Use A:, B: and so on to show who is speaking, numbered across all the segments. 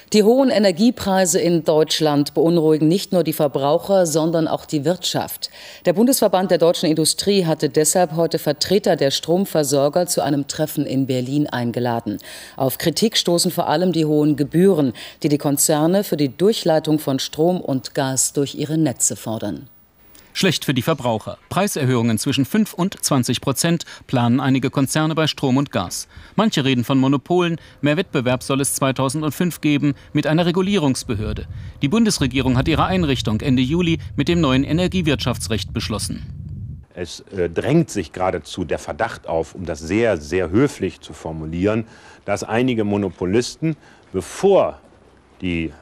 A: Die hohen Energiepreise in Deutschland beunruhigen nicht nur die Verbraucher, sondern auch die Wirtschaft. Der Bundesverband der deutschen Industrie hatte deshalb heute Vertreter der Stromversorger zu einem Treffen in Berlin eingeladen. Auf Kritik stoßen vor allem die hohen Gebühren, die die Konzerne für die Durchleitung von Strom und Gas durch ihre Netze fordern.
B: Schlecht für die Verbraucher. Preiserhöhungen zwischen 5 und 20% planen einige Konzerne bei Strom und Gas. Manche reden von Monopolen. Mehr Wettbewerb soll es 2005 geben mit einer Regulierungsbehörde. Die Bundesregierung hat ihre Einrichtung Ende Juli mit dem neuen Energiewirtschaftsrecht beschlossen.
C: Es drängt sich geradezu der Verdacht auf, um das sehr, sehr höflich zu formulieren, dass einige Monopolisten, bevor die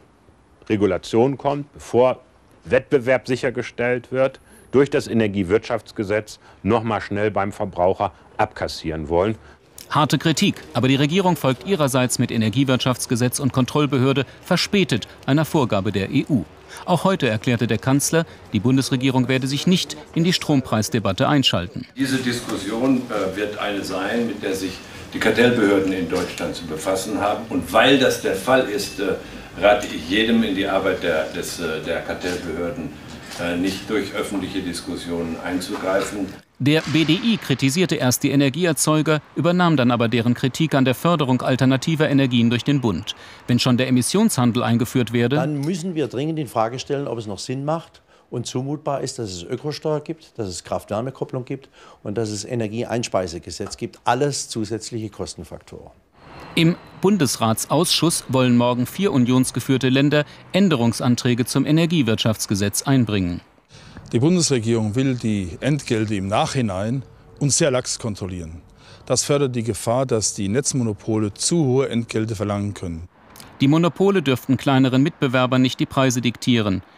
C: Regulation kommt, bevor Wettbewerb sichergestellt wird, durch das Energiewirtschaftsgesetz noch mal schnell beim Verbraucher abkassieren wollen.
B: Harte Kritik, aber die Regierung folgt ihrerseits mit Energiewirtschaftsgesetz und Kontrollbehörde verspätet einer Vorgabe der EU. Auch heute erklärte der Kanzler, die Bundesregierung werde sich nicht in die Strompreisdebatte einschalten.
D: Diese Diskussion wird eine sein, mit der sich die Kartellbehörden in Deutschland zu befassen haben. Und weil das der Fall ist, rate ich jedem, in die Arbeit der Kartellbehörden nicht durch öffentliche Diskussionen einzugreifen.
B: Der BDI kritisierte erst die Energieerzeuger, übernahm dann aber deren Kritik an der Förderung alternativer Energien durch den Bund. Wenn schon der Emissionshandel eingeführt werde,
E: dann müssen wir dringend in Frage stellen, ob es noch Sinn macht und zumutbar ist, dass es Ökosteuer gibt, dass es Kraft-Wärme-Kopplung gibt und dass es Energieeinspeisegesetz gibt. Alles zusätzliche Kostenfaktoren.
B: Im Bundesratsausschuss wollen morgen 4 unionsgeführte Länder Änderungsanträge zum Energiewirtschaftsgesetz einbringen.
F: Die Bundesregierung will die Entgelte im Nachhinein und sehr lax kontrollieren. Das fördert die Gefahr, dass die Netzmonopole zu hohe Entgelte verlangen können.
B: Die Monopole dürften kleineren Mitbewerbern nicht die Preise diktieren.